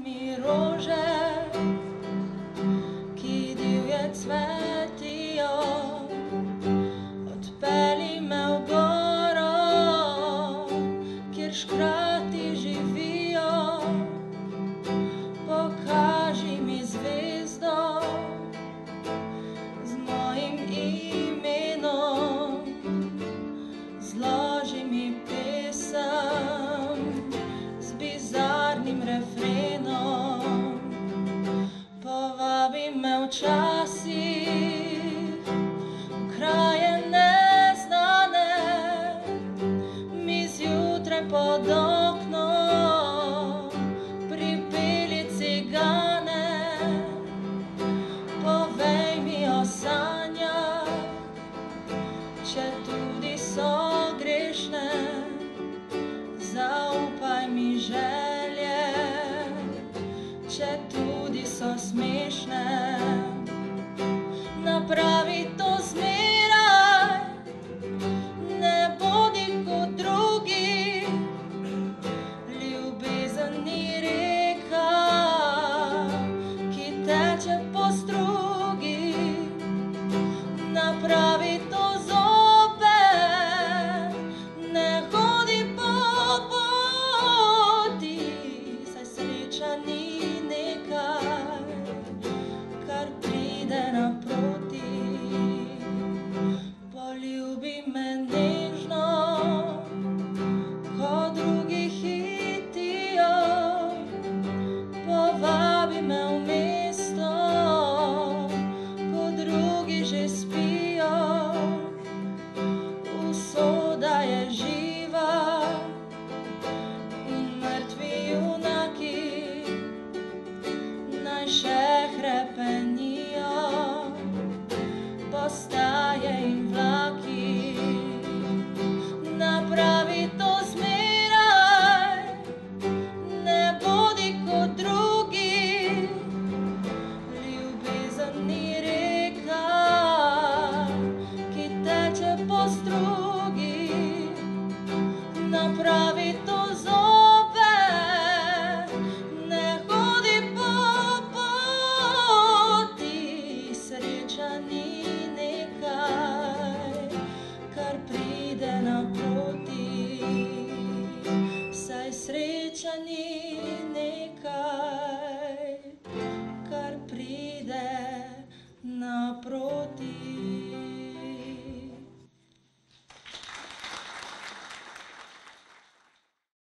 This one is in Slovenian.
mi rože, ki divje cvetijo. Odpelji me v goro, kjer škrati živijo. Pokaži mi zvezdo z mojim imenom. Zloži mi pesem z bizarnim refrenom. Povabi me včasih v kraje neznane, mi zjutraj pod oknom pripelji cigane. Povej mi o sanjah, četudi so grešne, zaupaj mi želje, četudi so smešne. Napravi to zmeraj, ne bodi kot drugi. Ljubezen ni reka, ki teče po strugi. Napravi to zopet, ne hodi po poti, saj sreča ni nekaj, kar pride naproti. Poljubi me nežno, ko drugi hitijo. Povabi me v mesto, ko drugi že spijo. Usoda je živa in mrtvi junaki naj še hrepenijo. Postaje in vlaki, napravi to zmeraj, ne bodi kot drugi. Ljubezen ni reka, ki teče po strugi. Napravi to zopet, ne hodi po poti, sreča ni nekaj, kar pride naproti, saj sreča ni